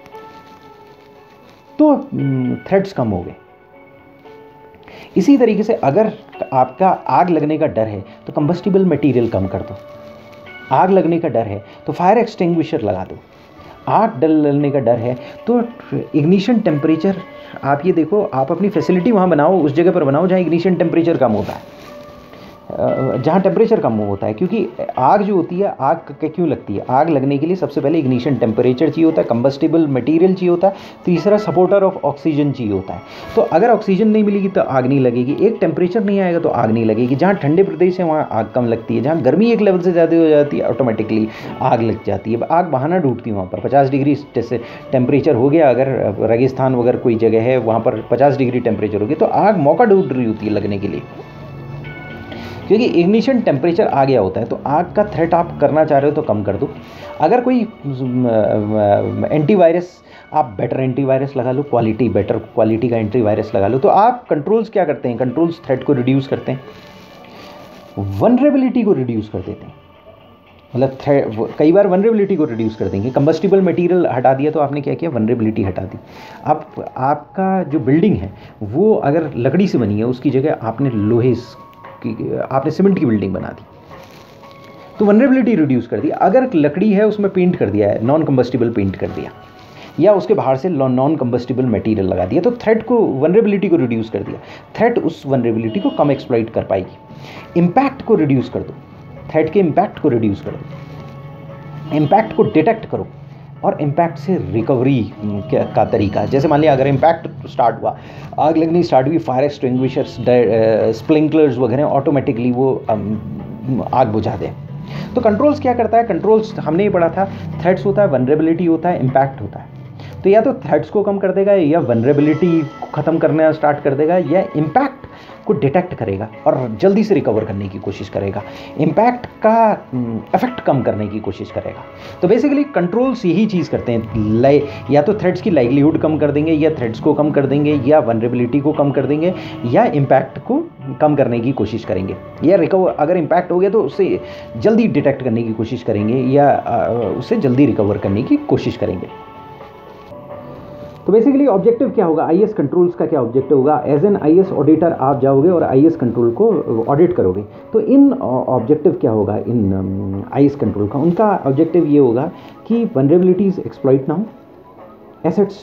तो थ्रेट्स कम हो गए। इसी तरीके से अगर आपका आग लगने का डर है तो कंबस्टिबल मटेरियल कम कर दो। आग लगने का डर है तो फायर एक्सटिंग्विशर लगा दो। आग लगने का डर है तो इग्निशन टेम्परेचर, आप ये देखो, आप अपनी फैसिलिटी वहाँ बनाओ, उस जगह पर बनाओ जहाँ इग्निशन टेम्परेचर कम होता है, जहाँ टेम्परेचर कम होता है। क्योंकि आग जो होती है, आग क्यों लगती है? आग लगने के लिए सबसे पहले इग्निशन टेम्परेचर चाहिए होता है, कंबस्टिबल मटेरियल चाहिए होता है, तीसरा सपोर्टर ऑफ ऑक्सीजन चाहिए होता है। तो अगर ऑक्सीजन नहीं मिलेगी तो आग नहीं लगेगी, एक टेम्परेचर नहीं आएगा तो आग नहीं लगेगी। जहाँ ठंडे प्रदेश है वहाँ आग कम लगती है, जहाँ गर्मी एक लेवल से ज़्यादा हो जाती है ऑटोमेटिकली आग लग जाती है। आग बहाना ढूंढती है वहाँ पर। 50 डिग्री जैसे टेम्परेचर हो गया, अगर रेगिस्तान वगैरह कोई जगह है वहाँ पर 50 डिग्री टेम्परेचर हो गया, तो आग मौका ढूंढ रही होती है लगने के लिए, क्योंकि इग्निशन टेम्परेचर आ गया होता है। तो आग का थ्रेट आप करना चाह रहे हो तो कम कर दो। अगर कोई एंटीवायरस, आप बेटर एंटीवायरस लगा लो, बेटर क्वालिटी का एंटीवायरस लगा लो। तो आप कंट्रोल्स क्या करते हैं? कंट्रोल्स थ्रेट को रिड्यूस करते हैं, वनरेबिलिटी को रिड्यूस कर देते हैं। मतलब कई बार वनरेबिलिटी को रिड्यूस कर देंगे। कंबस्टिबल मटेरियल हटा दिया तो आपने क्या किया? वनरेबिलिटी हटा दी। अब आपका जो बिल्डिंग है वो अगर लकड़ी से बनी है, उसकी जगह आपने सीमेंट की बिल्डिंग बना दी, तो वनरेबिलिटी रिड्यूस कर दी। अगर लकड़ी है उसमें पेंट कर दिया है, नॉन कंबस्टिबल पेंट कर दिया, या उसके बाहर से नॉन कंबस्टिबल मटेरियल लगा दिया, तो थ्रेट को, वनरेबिलिटी को रिड्यूस कर दिया। थ्रेट उस वनरेबिलिटी को कम एक्सप्लॉइट कर पाएगी। इम्पैक्ट को रिड्यूस कर दो, थ्रेट के इम्पैक्ट को रिड्यूस कर दो, इम्पैक्ट को डिटेक्ट करो और इम्पैक्ट से रिकवरी का तरीका। जैसे मान लिया अगर इम्पैक्ट स्टार्ट हुआ, आग लगनी स्टार्ट हुई, फायर एक्सटिंग्विशर्स, स्प्रिंकलर्स वगैरह ऑटोमेटिकली वो आग बुझा दें। तो कंट्रोल्स क्या करता है? कंट्रोल्स हमने ही पढ़ा था, थ्रेट्स होता है, वनरेबिलिटी होता है, इम्पैक्ट होता है। तो या तो थ्रेट्स को कम कर देगा, या वनरेबिलिटी को ख़त्म करना स्टार्ट कर देगा, या इम्पैक्ट को डिटेक्ट करेगा और जल्दी से रिकवर करने की कोशिश करेगा, इम्पैक्ट का इफेक्ट कम करने की कोशिश करेगा। तो बेसिकली कंट्रोल्स यही चीज़ करते हैं, या तो थ्रेट्स की लाइवलीहुड कम कर देंगे, या थ्रेट्स को कम कर देंगे, या वनरेबिलिटी को कम कर देंगे, या इम्पैक्ट को कम करने की कोशिश करेंगे, या रिकवर, अगर इम्पैक्ट हो गया तो उससे जल्दी डिटेक्ट करने की कोशिश करेंगे, या उससे जल्दी रिकवर करने की कोशिश करेंगे। तो बेसिकली ऑब्जेक्टिव क्या होगा? आईएएस कंट्रोल्स का क्या ऑब्जेक्टिव होगा? एज एन आईएएस ऑडिटर आप जाओगे और आईएएस कंट्रोल को ऑडिट करोगे, तो इन ऑब्जेक्टिव क्या होगा इन आईएएस कंट्रोल का? उनका ऑब्जेक्टिव ये होगा कि वनरेबिलिटीज एक्सप्लॉइट ना हो, एसेट्स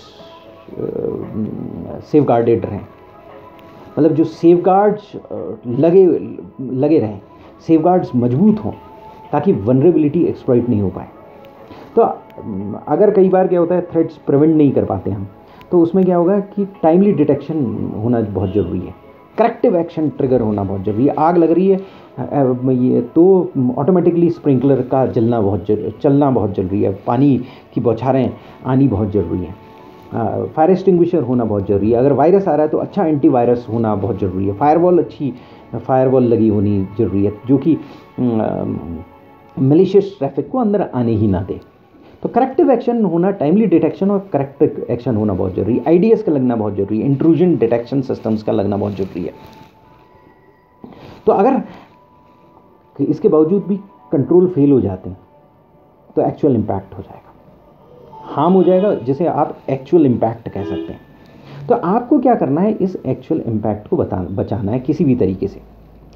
सेफगार्डेड रहें, मतलब जो सेफगार्ड्स लगे रहें, सेफगार्ड्स मजबूत हों ताकि वनरेबिलिटी एक्सप्लॉइट नहीं हो पाए। तो अगर कई बार क्या होता है, थ्रेट्स प्रिवेंट नहीं कर पाते हम, तो उसमें क्या होगा कि टाइमली डिटेक्शन होना बहुत ज़रूरी है, करेक्टिव एक्शन ट्रिगर होना बहुत ज़रूरी है। आग लग रही है ये तो ऑटोमेटिकली स्प्रिंकलर का चलना बहुत ज़रूरी है, पानी की बौछारें आनी बहुत ज़रूरी है। फायर एक्सटिंग्विशर होना बहुत ज़रूरी है। अगर वायरस आ रहा है तो अच्छा एंटीवायरस होना बहुत ज़रूरी है। फायरवॉल, अच्छी फायरवॉल लगी होनी ज़रूरी है जो कि मैलिशियस ट्रैफिक को अंदर आने ही ना दे। तो करेक्टिव एक्शन होना, टाइमली डिटेक्शन और करेक्टिव एक्शन होना बहुत जरूरी है। आईडीएस का लगना बहुत जरूरी है। इंट्रूजन डिटेक्शन सिस्टम्स का लगना बहुत जरूरी है। तो अगर इसके बावजूद भी कंट्रोल फेल हो जाते हैं तो एक्चुअल इम्पैक्ट हो जाएगा, हार्म हो जाएगा, जिसे आप एक्चुअल इम्पैक्ट कह सकते हैं। तो आपको क्या करना है, इस एक्चुअल इम्पैक्ट को बचाना है किसी भी तरीके से,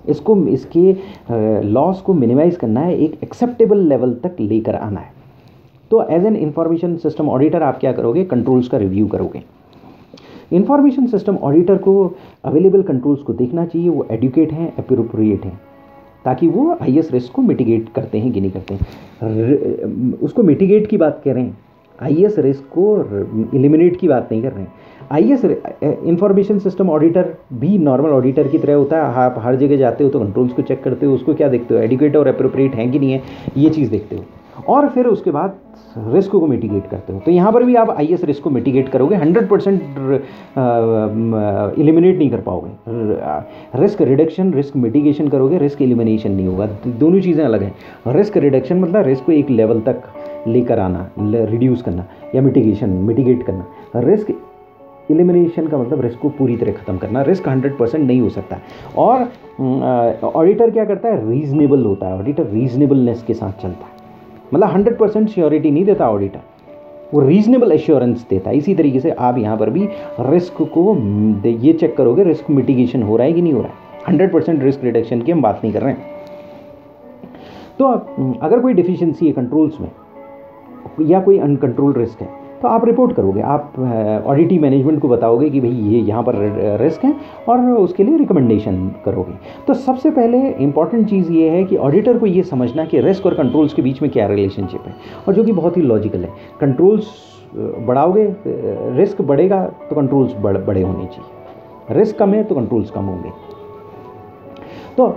इसके लॉस को मिनिमाइज करना है, एक एक्सेप्टेबल लेवल तक लेकर आना है। तो as an information system auditor आप क्या करोगे, कंट्रोल्स का रिव्यू करोगे। इंफॉर्मेशन सिस्टम ऑडिटर को अवेलेबल कंट्रोल्स को देखना चाहिए, वो एडुकेट हैं, अप्रोप्रिएट हैं, ताकि वो आईएस रिस्क को मिटिगेट करते हैं कि नहीं करते हैं। उसको मिटिगेट की बात कर रहे हैं, आईएस रिस्क को एलिमिनेट की बात नहीं कर रहे हैं। आईएस इंफॉर्मेशन सिस्टम ऑडिटर भी नॉर्मल ऑडिटर की तरह होता है। आप हर जगह जाते हो तो कंट्रोल्स को चेक करते हो, उसको क्या देखते हो, एडुकेट और अप्रोप्रिएट हैं कि नहीं है, ये चीज़ देखते हो, और फिर उसके बाद रिस्क को मिटिगेट करते हो। तो यहाँ पर भी आप आईएस रिस्क को मिटिगेट करोगे, 100% एलिमिनेट नहीं कर पाओगे। रिस्क रिडक्शन, रिस्क मिटिगेशन करोगे, रिस्क एलिमिनेशन नहीं होगा, दोनों चीज़ें अलग हैं। रिस्क रिडक्शन मतलब रिस्क को एक लेवल तक लेकर आना, रिड्यूस करना, या मिटिगेट करना। रिस्क एलिमिनेशन का मतलब रिस्क को पूरी तरह ख़त्म करना। रिस्क 100% नहीं हो सकता। और ऑडिटर क्या करता है, रीजनेबल होता है। ऑडिटर रीजनेबलनेस के साथ चलता है, मतलब 100% श्योरिटी नहीं देता ऑडिटर, वो रीजनेबल एश्योरेंस देता है। इसी तरीके से आप यहाँ पर भी रिस्क को ये चेक करोगे, रिस्क मिटिगेशन हो रहा है कि नहीं हो रहा है। 100% रिस्क रिडक्शन की हम बात नहीं कर रहे हैं। तो अगर कोई डिफिशिएंसी है कंट्रोल्स में या कोई अनकंट्रोल्ड रिस्क है तो आप रिपोर्ट करोगे, आप ऑडिटी मैनेजमेंट को बताओगे कि भाई ये यहाँ पर रिस्क है, और उसके लिए रिकमेंडेशन करोगे। तो सबसे पहले इंपॉर्टेंट चीज़ ये है कि ऑडिटर को ये समझना कि रिस्क और कंट्रोल्स के बीच में क्या रिलेशनशिप है, और जो कि बहुत ही लॉजिकल है। कंट्रोल्स बढ़ाओगे, रिस्क बढ़ेगा तो कंट्रोल्स बड़े होने चाहिए, रिस्क कम है तो कंट्रोल्स कम होंगे। तो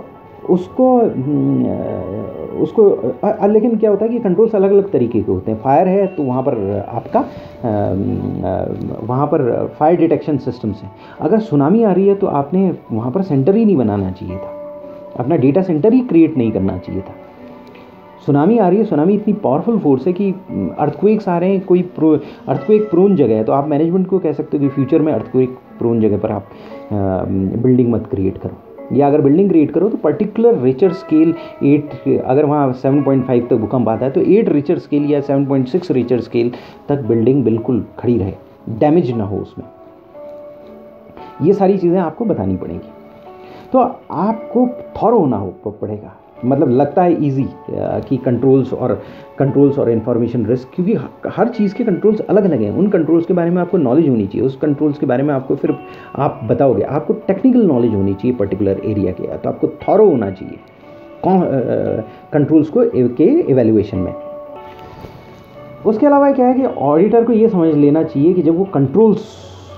लेकिन क्या होता है कि कंट्रोल्स अलग अलग तरीके के होते हैं। फायर है तो वहाँ पर आपका वहाँ पर फायर डिटेक्शन सिस्टम्स हैं। अगर सुनामी आ रही है तो आपने वहाँ पर सेंटर ही नहीं बनाना चाहिए था, अपना डेटा सेंटर ही क्रिएट नहीं करना चाहिए था। सुनामी आ रही है, सुनामी इतनी पावरफुल फोर्स है कि अर्थक्वेक्स आ रहे हैं, कोई अर्थक्वेक प्रोन जगह है तो आप मैनेजमेंट को कह सकते हो कि फ्यूचर में अर्थक्वेक प्रोन जगह पर आप बिल्डिंग मत क्रिएट करो, या अगर बिल्डिंग क्रिएट करो तो पर्टिकुलर रिचर स्केल 8, अगर वहाँ 7.5 तक भूकंप आता है तो 8 रिचर स्केल या 7.6 रिचर स्केल तक बिल्डिंग बिल्कुल खड़ी रहे, डैमेज ना हो उसमें। ये सारी चीज़ें आपको बतानी पड़ेंगी। तो आपको थॉरो होना पड़ेगा। मतलब लगता है इजी कि कंट्रोल्स और इंफॉर्मेशन रिस्क, क्योंकि हर चीज़ के कंट्रोल्स अलग अलग हैं, उन कंट्रोल्स के बारे में आपको नॉलेज होनी चाहिए, उस कंट्रोल्स के बारे में आपको फिर आप बताओगे, आपको टेक्निकल नॉलेज होनी चाहिए पर्टिकुलर एरिया के, तो आपको थॉरो होना चाहिए कंट्रोल्स के एवेल्युएशन में। उसके अलावा क्या है कि ऑडिटर को ये समझ लेना चाहिए कि जब वो कंट्रोल्स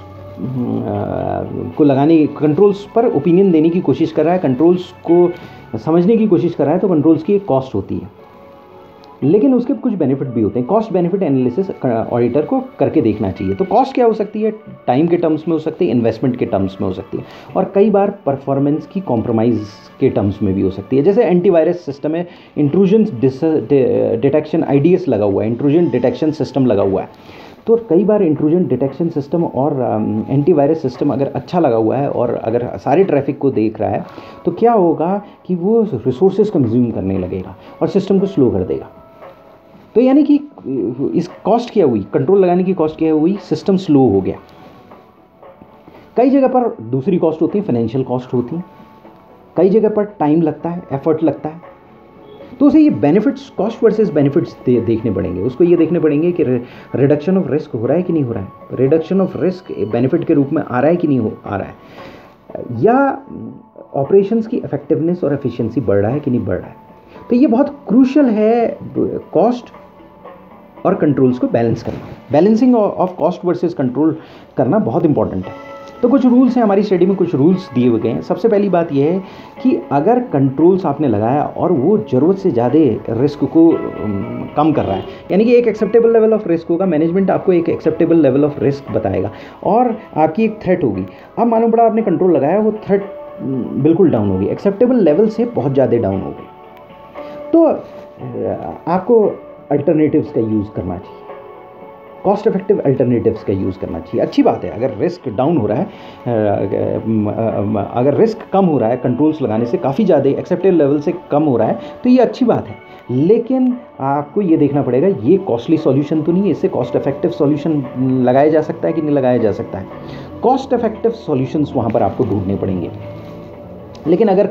को लगाने, कंट्रोल्स पर ओपिनियन देने की कोशिश कर रहा है, कंट्रोल्स को समझने की कोशिश कर रहा है, तो कंट्रोल्स की एक कॉस्ट होती है, लेकिन उसके कुछ बेनिफिट भी होते हैं। कॉस्ट बेनिफिट एनालिसिस ऑडिटर को करके देखना चाहिए। तो कॉस्ट क्या हो सकती है, टाइम के टर्म्स में हो सकती है, इन्वेस्टमेंट के टर्म्स में हो सकती है, और कई बार परफॉर्मेंस की कॉम्प्रोमाइज़ के टर्म्स में भी हो सकती है। जैसे एंटीवायरस सिस्टम है, इंट्रूजन डिटेक्शन आईडीएस लगा हुआ है, इंट्रूजन डिटेक्शन सिस्टम लगा हुआ है, तो कई बार इंट्रूजन डिटेक्शन सिस्टम और एंटीवायरस सिस्टम अगर अच्छा लगा हुआ है और अगर सारे ट्रैफिक को देख रहा है तो क्या होगा कि वो रिसोर्सेज कंज्यूम करने लगेगा और सिस्टम को स्लो कर देगा। तो यानी कि इस कॉस्ट क्या हुई, कंट्रोल लगाने की कॉस्ट क्या हुई, सिस्टम स्लो हो गया। कई जगह पर दूसरी कॉस्ट होती है, फाइनेंशियल कॉस्ट होती है, कई जगह पर टाइम लगता है, एफर्ट लगता है। तो उसे ये बेनिफिट्स, कॉस्ट वर्सेस बेनिफिट्स देखने पड़ेंगे। उसको ये देखने पड़ेंगे कि रिडक्शन ऑफ रिस्क हो रहा है कि नहीं हो रहा है, रिडक्शन ऑफ रिस्क बेनिफिट के रूप में आ रहा है कि नहीं आ रहा है, या ऑपरेशंस की इफेक्टिवनेस और एफिशिएंसी बढ़ रहा है कि नहीं बढ़ रहा है। तो ये बहुत क्रूशियल है, कॉस्ट और कंट्रोल्स को बैलेंस करना। Balancing of cost versus control करना बहुत इंपॉर्टेंट है। तो कुछ रूल्स हैं हमारी स्टडी में, कुछ रूल्स दिए हुए हैं। सबसे पहली बात यह है कि अगर कंट्रोल्स आपने लगाया और वो ज़रूरत से ज़्यादा रिस्क को कम कर रहा है, यानी कि एक एक्सेप्टेबल लेवल ऑफ रिस्क होगा, मैनेजमेंट आपको एक एक्सेप्टेबल लेवल ऑफ रिस्क बताएगा और आपकी एक थ्रेट होगी। अब मालूम पड़ा आपने कंट्रोल लगाया, वो थ्रेट बिल्कुल डाउन होगी, एक्सेप्टेबल लेवल से बहुत ज़्यादा डाउन हो गई, तो आपको अल्टरनेटिव्स का यूज़ करना चाहिए, कॉस्ट इफेक्टिव अल्टरनेटिव्स का यूज़ करना चाहिए। अच्छी बात है अगर रिस्क डाउन हो रहा है, अगर रिस्क कम हो रहा है कंट्रोल्स लगाने से, काफ़ी ज़्यादा एक्सेप्टेबल लेवल से कम हो रहा है, तो ये अच्छी बात है। लेकिन आपको ये देखना पड़ेगा ये कॉस्टली सॉल्यूशन तो नहीं है, इससे कॉस्ट इफेक्टिव सॉल्यूशन लगाया जा सकता है कि नहीं लगाया जा सकता है। कॉस्ट इफेक्टिव सॉल्यूशंस वहाँ पर आपको ढूंढने पड़ेंगे। लेकिन अगर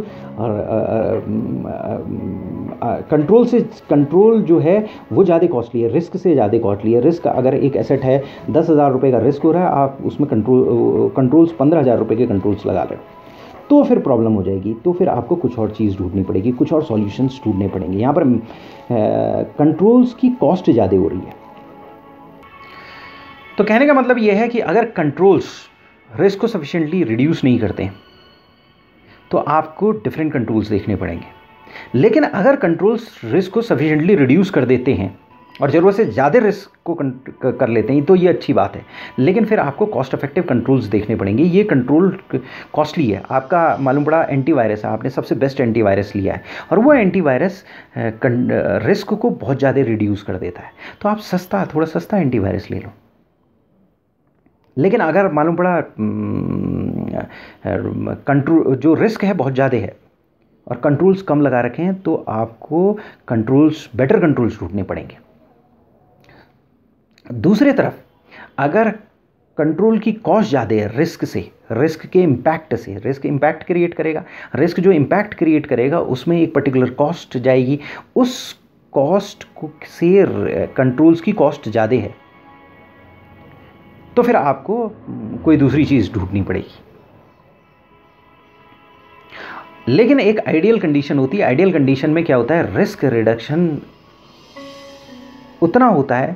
कंट्रोल जो है वो ज़्यादा कॉस्टली है, रिस्क से ज़्यादा कॉस्टली है। रिस्क अगर एक एसेट है 10,000 रुपये का रिस्क हो रहा है, आप उसमें कंट्रोल्स 15,000 रुपये के कंट्रोल्स लगा रहे हो, तो फिर प्रॉब्लम हो जाएगी। तो फिर आपको कुछ और चीज़ ढूंढनी पड़ेगी, कुछ और सॉल्यूशंस ढूंढने पड़ेंगे। यहाँ पर कंट्रोल्स की कॉस्ट ज़्यादा हो रही है। तो कहने का मतलब ये है कि अगर कंट्रोल्स रिस्क को सफिशिएंटली रिड्यूस नहीं करते तो आपको डिफरेंट कंट्रोल्स देखने पड़ेंगे। लेकिन अगर कंट्रोल्स रिस्क को सफिशिएंटली रिड्यूस कर देते हैं और ज़रूरत से ज़्यादा रिस्क को कर लेते हैं तो ये अच्छी बात है। लेकिन फिर आपको कॉस्ट इफेक्टिव कंट्रोल्स देखने पड़ेंगे। ये कंट्रोल कॉस्टली है, आपका मालूम पड़ा एंटीवायरस है, आपने सबसे बेस्ट एंटीवायरस लिया है और वो एंटीवायरस रिस्क को बहुत ज़्यादा रिड्यूस कर देता है, तो आप थोड़ा सस्ता एंटीवायरस ले लो। लेकिन अगर मालूम पड़ा कंट्रोल जो रिस्क है बहुत ज़्यादा है और कंट्रोल्स कम लगा रखे हैं, तो आपको बेटर कंट्रोल्स ढूंढने पड़ेंगे। दूसरी तरफ अगर कंट्रोल की कॉस्ट ज़्यादा है रिस्क के इम्पैक्ट से, रिस्क इम्पैक्ट क्रिएट करेगा, रिस्क जो इम्पैक्ट क्रिएट करेगा उसमें एक पर्टिकुलर कॉस्ट जाएगी, उस कॉस्ट से कंट्रोल्स की कॉस्ट ज़्यादा है, तो फिर आपको कोई दूसरी चीज़ ढूंढनी पड़ेगी। लेकिन एक आइडियल कंडीशन होती है। आइडियल कंडीशन में क्या होता है, रिस्क रिडक्शन उतना होता है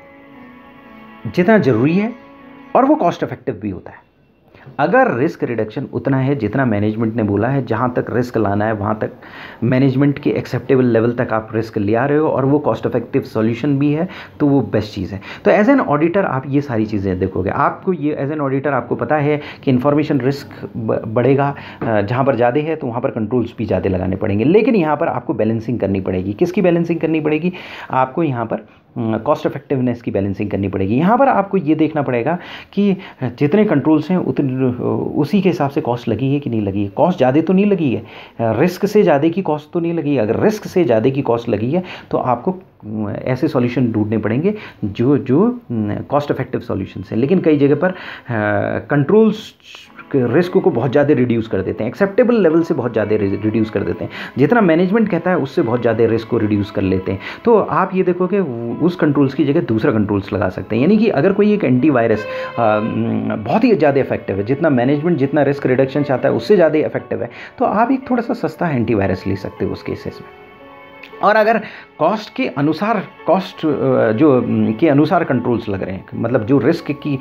जितना जरूरी है और वो कॉस्ट इफेक्टिव भी होता है। अगर रिस्क रिडक्शन उतना है जितना मैनेजमेंट ने बोला है, जहाँ तक रिस्क लाना है वहाँ तक मैनेजमेंट के एक्सेप्टेबल लेवल तक आप रिस्क ले आ रहे हो और वो कॉस्ट इफेक्टिव सॉल्यूशन भी है, तो वो बेस्ट चीज़ है। तो एज एन ऑडिटर आप ये सारी चीज़ें देखोगे, आपको ये एज एन ऑडिटर आपको पता है कि इन्फॉर्मेशन रिस्क बढ़ेगा, जहाँ पर ज़्यादा है तो वहाँ पर कंट्रोल्स भी ज़्यादा लगाने पड़ेंगे। लेकिन यहाँ पर आपको बैलेंसिंग करनी पड़ेगी। किसकी बैलेंसिंग करनी पड़ेगी? आपको यहाँ पर कॉस्ट इफेक्टिवनेस की बैलेंसिंग करनी पड़ेगी। यहाँ पर आपको ये देखना पड़ेगा कि जितने कंट्रोल्स हैं उसी के हिसाब से कॉस्ट लगी है कि नहीं लगी है। कॉस्ट ज़्यादा तो नहीं लगी है, रिस्क से ज़्यादा की कॉस्ट तो नहीं लगी है। अगर रिस्क से ज़्यादा की कॉस्ट लगी है तो आपको ऐसे सॉल्यूशन ढूंढने पड़ेंगे जो कॉस्ट इफेक्टिव सॉल्यूशंस हैं। लेकिन कई जगह पर कंट्रोल्स रिस्क को बहुत ज़्यादा रिड्यूस कर देते हैं, एक्सेप्टेबल लेवल से बहुत ज़्यादा रिड्यूस कर देते हैं, जितना मैनेजमेंट कहता है उससे बहुत ज़्यादा रिस्क को रिड्यूस कर लेते हैं। तो आप ये देखो कि उस कंट्रोल्स की जगह दूसरा कंट्रोल्स लगा सकते हैं। यानी कि अगर कोई एक एंटीवायरस बहुत ही ज़्यादा इफेक्टिव है, जितना मैनेजमेंट जितना रिस्क रिडक्शन चाहता है उससे ज़्यादा इफेक्टिव है, तो आप एक थोड़ा सा सस्ता एंटीवायरस ले सकते हो उस केसेस में। और अगर कॉस्ट के अनुसार कंट्रोल्स लग रहे हैं, मतलब जो रिस्क की